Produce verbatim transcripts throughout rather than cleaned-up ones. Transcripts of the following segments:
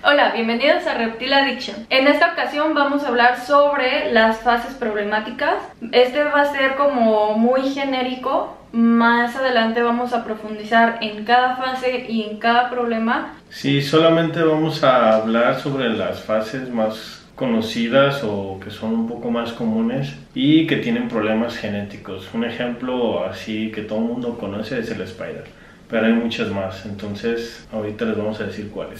Hola, bienvenidos a Reptile Addiction. En esta ocasión vamos a hablar sobre las fases problemáticas. Este va a ser como muy genérico. Más adelante vamos a profundizar en cada fase y en cada problema. Sí, solamente vamos a hablar sobre las fases más conocidas o que son un poco más comunes y que tienen problemas genéticos. Un ejemplo así que todo el mundo conoce es el Spider, pero hay muchas más, entonces ahorita les vamos a decir cuáles.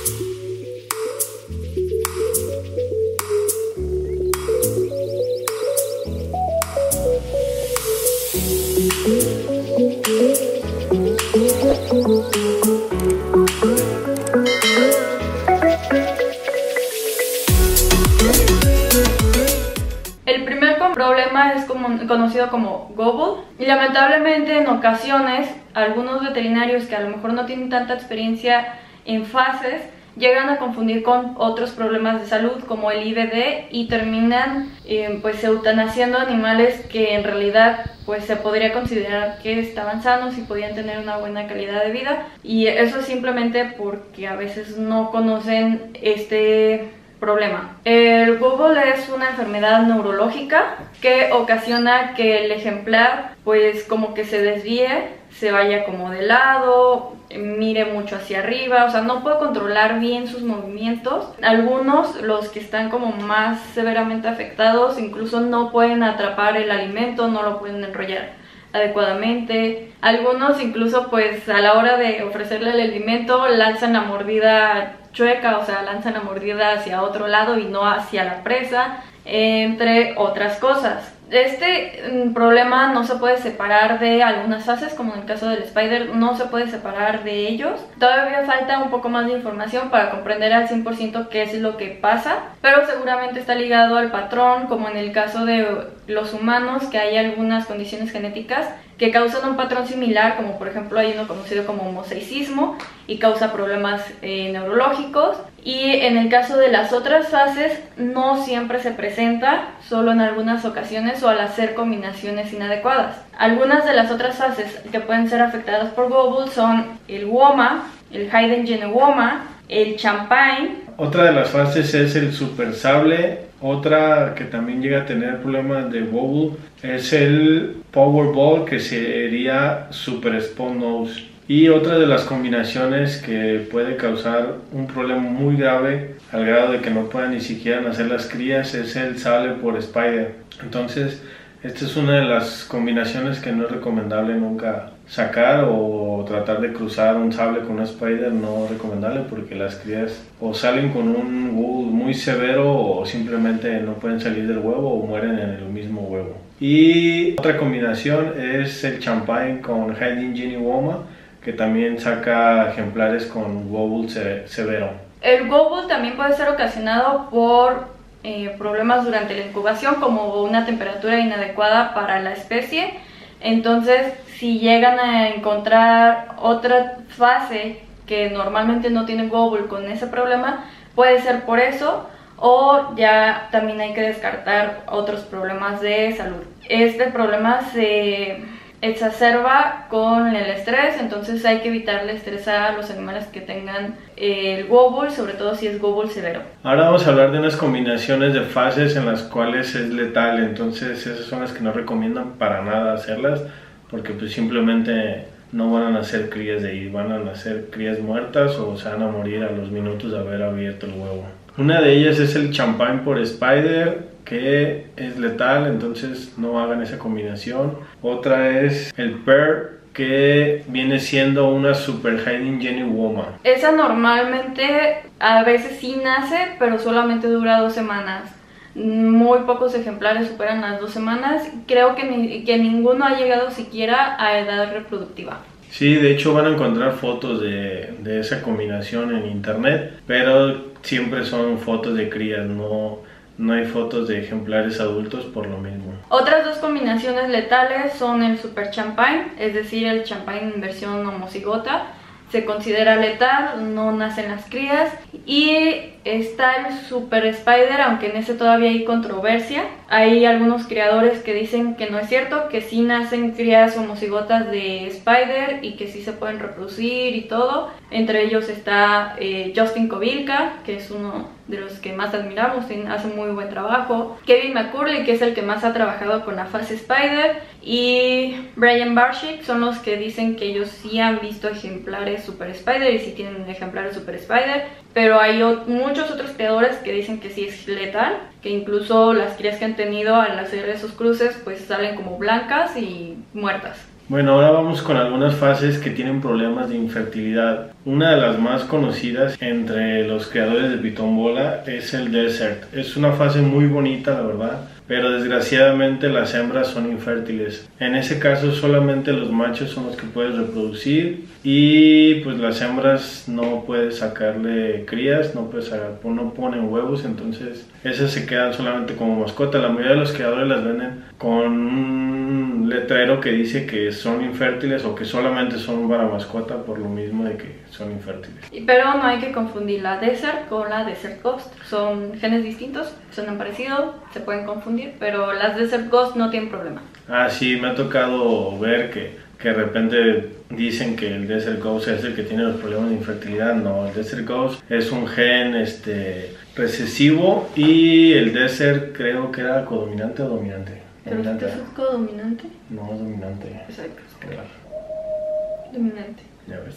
El primer problema es como, conocido como gobble, y lamentablemente en ocasiones algunos veterinarios que a lo mejor no tienen tanta experiencia en fases llegan a confundir con otros problemas de salud como el I B D y terminan eh, pues eutanasiando animales que en realidad pues se podría considerar que estaban sanos y podían tener una buena calidad de vida, y eso es simplemente porque a veces no conocen este problema. El gobble es una enfermedad neurológica que ocasiona que el ejemplar pues como que se desvíe, se vaya como de lado, mire mucho hacia arriba, o sea, no puede controlar bien sus movimientos. Algunos, los que están como más severamente afectados, incluso no pueden atrapar el alimento, no lo pueden enrollar adecuadamente. Algunos incluso pues a la hora de ofrecerle el alimento lanzan la mordida chueca, o sea, lanzan la mordida hacia otro lado y no hacia la presa, entre otras cosas. Este mm, problema no se puede separar de algunas fases, como en el caso del Spider, no se puede separar de ellos. Todavía falta un poco más de información para comprender al cien por ciento qué es lo que pasa, pero seguramente está ligado al patrón, como en el caso de los humanos, que hay algunas condiciones genéticas que causan un patrón similar, como por ejemplo hay uno conocido como mosaicismo y causa problemas eh, neurológicos. Y en el caso de las otras fases no siempre se presenta, solo en algunas ocasiones o al hacer combinaciones inadecuadas. Algunas de las otras fases que pueden ser afectadas por gobble son el woma, el Haiden-Gene woma, el champagne. Otra de las fases es el super sable. Otra que también llega a tener problemas de gobble es el Powerball, que sería super spot nose. Y otra de las combinaciones que puede causar un problema muy grave al grado de que no puedan ni siquiera nacer las crías es el sable por Spider. Entonces esta es una de las combinaciones que no es recomendable nunca sacar, o tratar de cruzar un sable con un Spider no es recomendable, porque las crías o salen con un gobble muy severo o simplemente no pueden salir del huevo o mueren en el mismo huevo. Y otra combinación es el champagne con Haiden-Gene woma, que también saca ejemplares con gobble se severo. El gobble también puede ser ocasionado por eh, problemas durante la incubación, como una temperatura inadecuada para la especie. Entonces, si llegan a encontrar otra fase que normalmente no tiene gobble con ese problema, puede ser por eso, o ya también hay que descartar otros problemas de salud. Este problema se exacerba con el estrés, entonces hay que evitarle estresar a los animales que tengan el gobble, sobre todo si es gobble severo. Ahora vamos a hablar de unas combinaciones de fases en las cuales es letal, entonces esas son las que no recomiendan para nada hacerlas, porque pues simplemente no van a nacer crías de ahí, van a nacer crías muertas o se van a morir a los minutos de haber abierto el huevo. Una de ellas es el champagne por Spider, que es letal, entonces no hagan esa combinación. Otra es el pear, que viene siendo una super Haiden-Gene woma. Esa normalmente a veces sí nace, pero solamente dura dos semanas. Muy pocos ejemplares superan las dos semanas. Creo que, ni, que ninguno ha llegado siquiera a edad reproductiva. Sí, de hecho van a encontrar fotos de, de esa combinación en internet, pero siempre son fotos de crías, no, no hay fotos de ejemplares adultos por lo mismo. Otras dos combinaciones letales son el super champagne, es decir, el champagne en versión homocigota, se considera letal, no nacen las crías. Y está el Super Spider, aunque en ese todavía hay controversia. Hay algunos creadores que dicen que no es cierto, que sí nacen crías homocigotas de Spider y que sí se pueden reproducir y todo. Entre ellos está eh, Justin Kobylka, que es uno de los que más admiramos, hace muy buen trabajo. Kevin McCurley, que es el que más ha trabajado con la fase Spider. Y Brian Barshik son los que dicen que ellos sí han visto ejemplares Super Spider y sí tienen ejemplares Super Spider. Pero hay muchos otros creadores que dicen que sí es letal, que incluso las crías que han tenido al hacer esos cruces pues salen como blancas y muertas. Bueno, ahora vamos con algunas fases que tienen problemas de infertilidad. Una de las más conocidas entre los creadores de pitón bola es el Desert. Es una fase muy bonita, la verdad, pero desgraciadamente las hembras son infértiles. En ese caso solamente los machos son los que puedes reproducir y pues las hembras no puedes sacarle crías, no, puedes sacar, no ponen huevos, entonces esas se quedan solamente como mascota. La mayoría de los creadores las venden con un letrero que dice que son infértiles o que solamente son para mascota, por lo mismo de que son infértiles. Pero no hay que confundir la Desert con la Desert Ghost. Son genes distintos, suenan parecido, se pueden confundir, pero las Desert Ghost no tienen problema. Ah, sí, me ha tocado ver que, que de repente dicen que el Desert Ghost es el que tiene los problemas de infertilidad. No, el Desert Ghost es un gen este, recesivo y el Desert creo que era codominante o dominante. ¿Pero este es codominante? No, es dominante. Exacto. Claro. Dominante. Ya ves.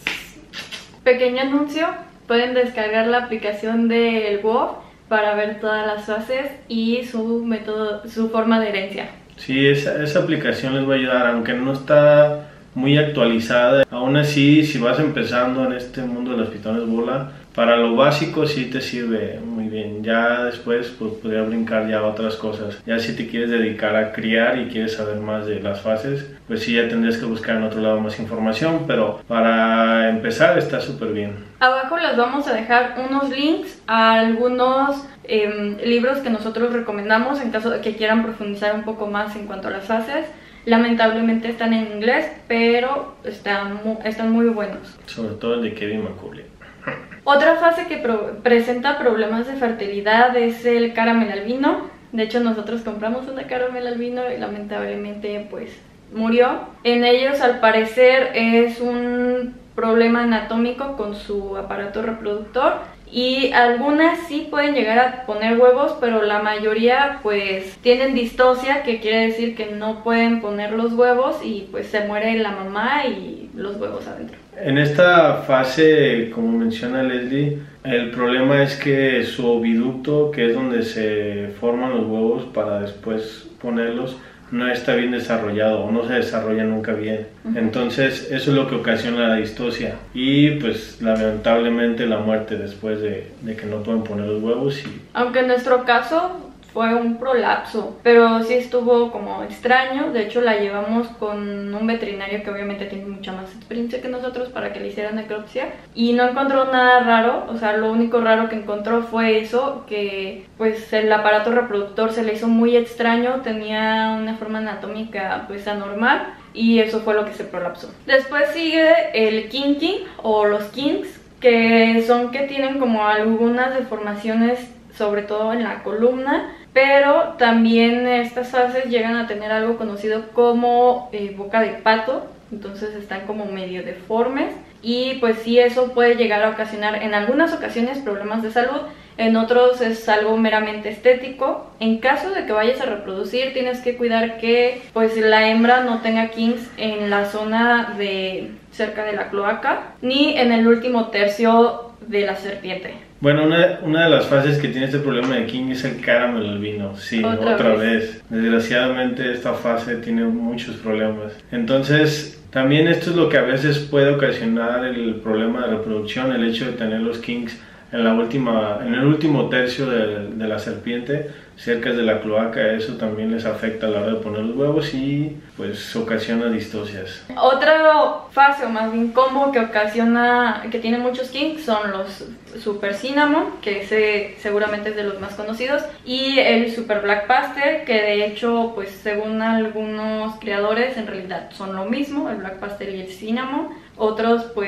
Pequeño anuncio, pueden descargar la aplicación del W O F para ver todas las fases y su método, su forma de herencia. Sí, esa, esa aplicación les va a ayudar, aunque no está muy actualizada. Aún así, si vas empezando en este mundo de los pitones bola, para lo básico sí te sirve muy bien. Ya después pues, podría brincar ya a otras cosas. Ya si te quieres dedicar a criar y quieres saber más de las fases, pues sí ya tendrías que buscar en otro lado más información, pero para empezar está súper bien. Abajo les vamos a dejar unos links a algunos eh, libros que nosotros recomendamos en caso de que quieran profundizar un poco más en cuanto a las fases. Lamentablemente están en inglés, pero están muy, están muy buenos. Sobre todo el de Kevin McCurley. Otra fase que pro presenta problemas de fertilidad es el caramel albino. De hecho, nosotros compramos una caramel albino y lamentablemente pues murió. En ellos al parecer es un problema anatómico con su aparato reproductor. Y algunas sí pueden llegar a poner huevos, pero la mayoría pues tienen distocia, que quiere decir que no pueden poner los huevos y pues se muere la mamá y los huevos adentro. En esta fase, como menciona Leslie, el problema es que su oviducto, que es donde se forman los huevos para después ponerlos, no está bien desarrollado o no se desarrolla nunca bien. Uh-huh. Entonces eso es lo que ocasiona la distocia y pues lamentablemente la muerte después de, de que no pueden poner los huevos. Y... aunque en nuestro caso fue un prolapso, pero sí estuvo como extraño. De hecho la llevamos con un veterinario que obviamente tiene mucha más experiencia que nosotros para que le hicieran necropsia y no encontró nada raro. O sea, lo único raro que encontró fue eso, que pues el aparato reproductor se le hizo muy extraño, tenía una forma anatómica pues anormal y eso fue lo que se prolapsó. Después sigue el kinking o los kinks, que son que tienen como algunas deformaciones sobre todo en la columna, pero también estas fases llegan a tener algo conocido como eh, boca de pato, entonces están como medio deformes y pues sí, eso puede llegar a ocasionar en algunas ocasiones problemas de salud, en otros es algo meramente estético. En caso de que vayas a reproducir, tienes que cuidar que pues la hembra no tenga kinks en la zona de cerca de la cloaca ni en el último tercio de la serpiente. Bueno, una, una de las fases que tiene este problema de king es el caramel albino. Sí, otra, otra vez. vez. Desgraciadamente esta fase tiene muchos problemas. Entonces, también esto es lo que a veces puede ocasionar el problema de reproducción, el hecho de tener los kings en la última, en el último tercio de, de la serpiente, cerca de la cloaca. Eso también les afecta a la hora de poner los huevos y pues ocasiona distocias. Otra fase o más bien combo que ocasiona, que tiene muchos kinks, son los Super Cinnamon, que ese seguramente es de los más conocidos, y el Super Black Pastel, que de hecho pues según algunos creadores en realidad son lo mismo, el Black Pastel y el Cinnamon. Otros pues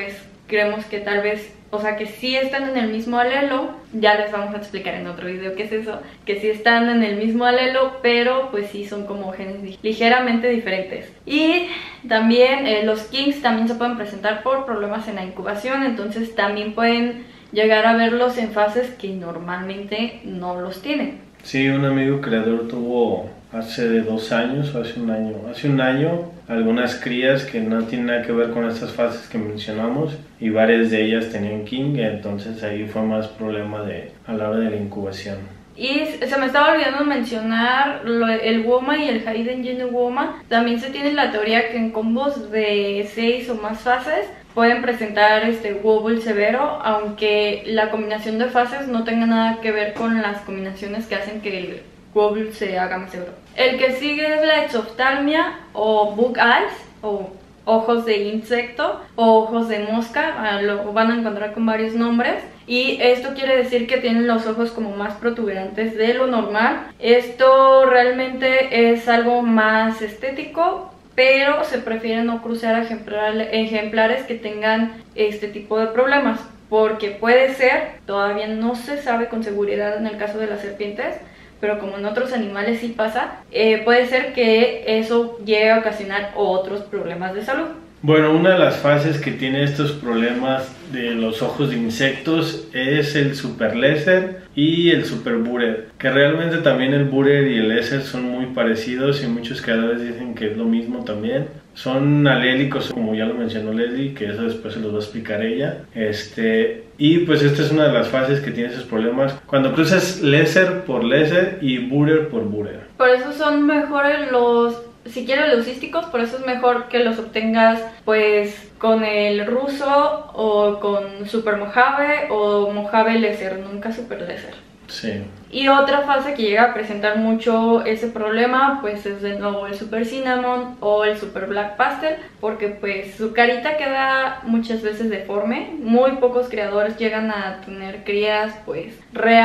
creemos que tal vez, o sea, que sí están en el mismo alelo, ya les vamos a explicar en otro video qué es eso, que sí están en el mismo alelo, pero pues sí son como genes ligeramente diferentes. Y también eh, los kinks también se pueden presentar por problemas en la incubación, entonces también pueden llegar a verlos en fases que normalmente no los tienen. Sí, un amigo creador tuvo hace de dos años o hace un año, hace un año algunas crías que no tienen nada que ver con estas fases que mencionamos y varias de ellas tenían king, entonces ahí fue más problema de, a la hora de la incubación. Y se me estaba olvidando mencionar lo, el WOMA y el Hidden Gene WOMA. También se tiene la teoría que en combos de seis o más fases pueden presentar este wobble severo, aunque la combinación de fases no tenga nada que ver con las combinaciones que hacen que el wobble se haga más severo. El que sigue es la exoftalmia o bug eyes o ojos de insecto o ojos de mosca, lo van a encontrar con varios nombres. Y esto quiere decir que tienen los ojos como más protuberantes de lo normal. Esto realmente es algo más estético, pero se prefiere no cruzar ejemplares que tengan este tipo de problemas, porque puede ser, todavía no se sabe con seguridad en el caso de las serpientes, pero como en otros animales sí pasa, eh, puede ser que eso llegue a ocasionar otros problemas de salud. Bueno, una de las fases que tiene estos problemas de los ojos de insectos es el super léser y el super Burer, que realmente también el Burer y el léser son muy parecidos y muchos creadores dicen que es lo mismo también. Son alélicos, como ya lo mencionó Leslie, que eso después se los va a explicar ella. Este, y pues esta es una de las fases que tiene esos problemas cuando cruzas léser por léser y Burer por Burer. Por eso son mejores los... Si quieres leucísticos, por eso es mejor que los obtengas pues con el ruso o con super mojave o mojave léser, nunca super léser. Sí. Y otra fase que llega a presentar mucho ese problema pues es de nuevo el super cinnamon o el super black pastel, porque pues su carita queda muchas veces deforme. Muy pocos creadores llegan a tener crías pues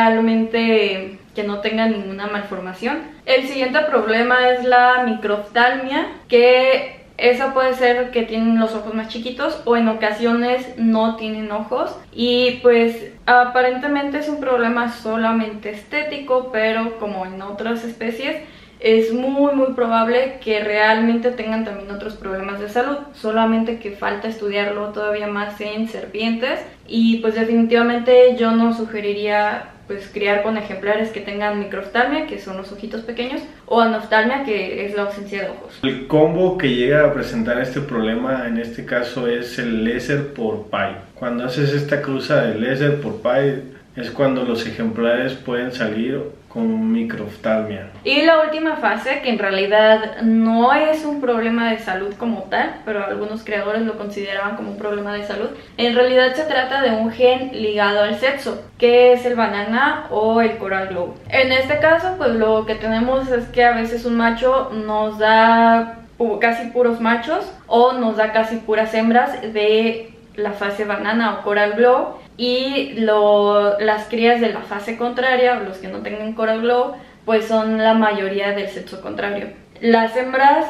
realmente que no tengan ninguna malformación. El siguiente problema es la microftalmia, que esa puede ser que tienen los ojos más chiquitos o en ocasiones no tienen ojos, y pues aparentemente es un problema solamente estético, pero como en otras especies es muy muy probable que realmente tengan también otros problemas de salud, solamente que falta estudiarlo todavía más en serpientes. Y pues definitivamente yo no sugeriría pues criar con ejemplares que tengan microftalmia, que son los ojitos pequeños, o anoftalmia, que es la ausencia de ojos. El combo que llega a presentar este problema en este caso es el léser por pie. Cuando haces esta cruza de léser por pie es cuando los ejemplares pueden salir con microftalmia. Y la última fase, que en realidad no es un problema de salud como tal, pero algunos creadores lo consideraban como un problema de salud, en realidad se trata de un gen ligado al sexo, que es el banana o el coral glow. En este caso, pues lo que tenemos es que a veces un macho nos da casi puros machos o nos da casi puras hembras de la fase banana o coral glow, y lo, las crías de la fase contraria, o los que no tengan coral glow, pues son la mayoría del sexo contrario. Las hembras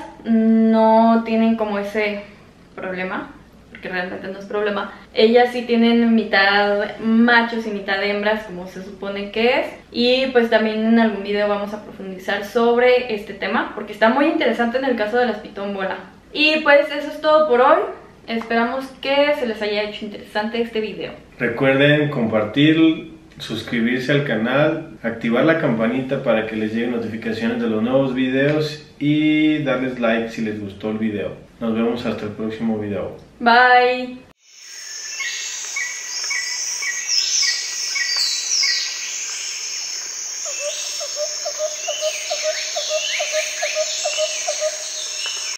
no tienen como ese problema, porque realmente no es problema. Ellas sí tienen mitad machos y mitad hembras, como se supone que es. Y pues también en algún video vamos a profundizar sobre este tema, porque está muy interesante en el caso de las pitón bola. Y pues eso es todo por hoy. Esperamos que se les haya hecho interesante este video. Recuerden compartir, suscribirse al canal, activar la campanita para que les lleguen notificaciones de los nuevos videos y darles like si les gustó el video. Nos vemos hasta el próximo video. Bye.